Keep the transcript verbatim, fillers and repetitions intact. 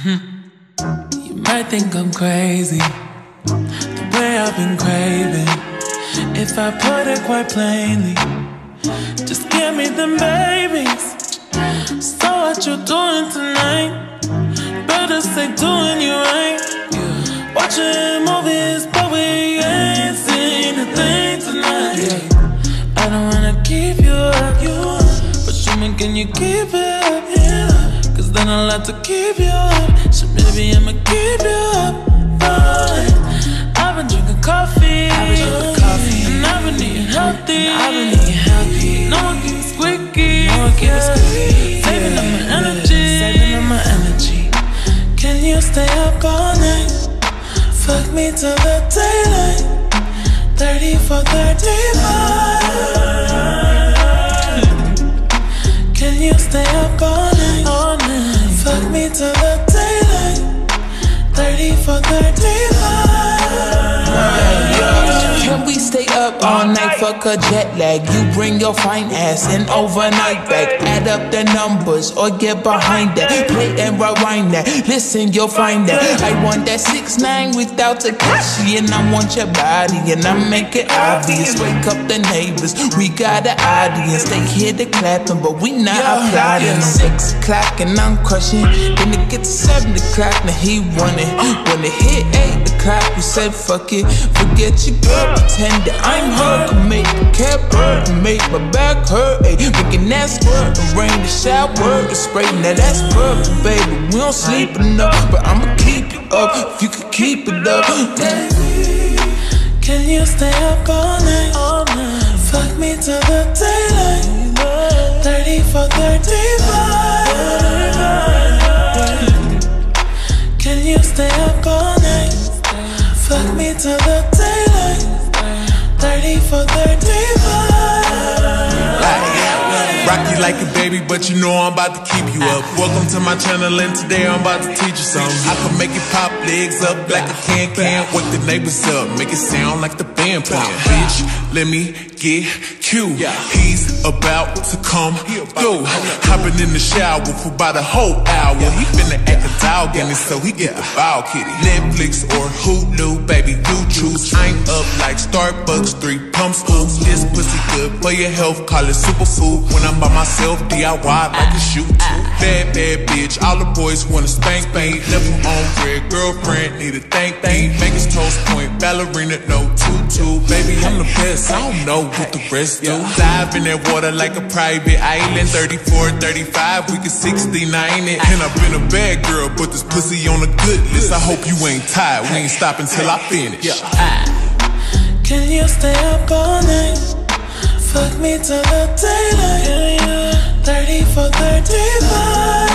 You might think I'm crazy, the way I've been craving. If I put it quite plainly, just give me them babies. So what you doing tonight? Better stay doing you right. Watching movies, but we ain't seen a thing tonight. I don't wanna keep you up, but show me, can you keep it up? Yeah. Cause then I'll have to keep you up. So maybe I'ma keep you up. Fine. I've been drinking coffee, I've been drinking coffee, and I've been eating healthy. I've been eating healthy. No one keeps squeaky. No one keeps squeaky. Saving up my energy, saving up my energy. Can you stay up all night? Fuck me till the daylight. Thirty for thirty-five. Can you stay up all night? All night. Fuck me till the daylight. Thirty for thirty-five. Can we stay up all night? Fuck a jet lag. You bring your fine ass in overnight back. Add up the numbers or get behind that. Play and rewind that. Listen, you'll find that I want that six nine without Takashi, and I want your body, and I make it obvious. Wake up the neighbors, we got an audience. They hear the clapping, but we not applauding. Six o'clock and I'm crushing. Then it gets seven o'clock, now he running. When it hit eight o'clock, we said fuck it. Forget your girl, pretend that I'm her. Can make the cat burn, and make my back hurt. Ay, making that squirt, and rain the shower, the spray. Now that's perfect, baby. We don't sleep enough, but I'ma keep it up if you can keep it up. Baby, can you stay up all night? All night. Fuck me till the daylight. Thirty for thirty-five. Can you stay up all night? Fuck me till the daylight. Thirty for thirty-five. Rock you like a baby, but you know I'm about to keep you up. Welcome to my channel, and today I'm about to teach you something. I can make it pop, legs up like a can-can. Wake the neighbors up, make it sound like the band playing. Bitch, let me get cute. He's about to come through. Hopping in the shower for about a whole hour. He finna act a dog in it, so he get the foul kitty. Netflix or Hulu, baby, you choose. I'm up like Starbucks, three pumps, ooh. This pussy good for your health, call it superfood. When I'm by myself, D I Y like a shoot too. Bad, bad bitch, all the boys wanna spank me. Never on red, girlfriend, need a thank me. Vegas toast point, ballerina, no tutu. Baby, I'm the best, I don't know what the rest do. Dive in that water like a private island. Thirty-four, thirty-five, we can sixty-nine it. And I've been a bad girl, but this pussy on a good list. I hope you ain't tired, we ain't stopping till I finish. Can you stay up all night? Fuck me till the daylight. Thirty for thirty-five.